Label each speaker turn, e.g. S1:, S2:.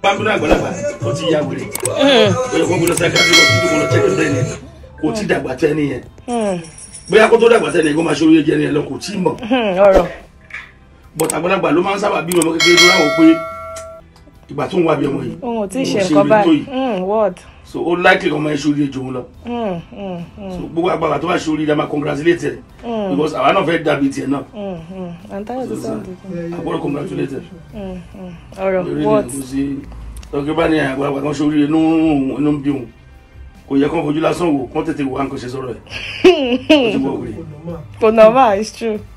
S1: Bámbúlà àgbàlagbà ó ti ya wèrè. Ó yẹ kó gbọ́dọ̀ psychiatric hospital kó lọ check the brain. Kò tí dàgbà tẹ́ nìyẹn. Bóyá kó tó dàgbà tẹ́ nìyẹn kó máa ṣe orí ẹ̀jẹ̀ nìyẹn lọ kò tí mọ̀.
S2: Ọ̀rọ̀.
S1: But àgbàlagbà ló máa ń sábà bí ọmọ kékeré tó ráwọ̀ pé ìgbà tó ń wá bí ọmọ yìí.
S2: Ohun tí ṣe nǹkan báyìí. What?
S1: So ó likely ọmọ ẹ̀ ṣe orí ẹ̀jọ̀ lọ. So gbogbo àgbàlagbà tó bá ṣe orí ẹ̀ máa congratulate ẹ̀. Because àwa náà fẹ́ dàbí tiẹ̀ náà. Àbúrò congratulate ẹ̀.
S2: Ọ̀rọ̀ what?
S1: Tọ́kí bá ní àgbàlagbà kan ṣe orí ẹ̀ inú ń bí òun. Kò yẹ kán fojú lásán wò kán tètè wò á nǹkan ṣe sọ̀rọ̀ ẹ̀.
S2: For normal, it's true.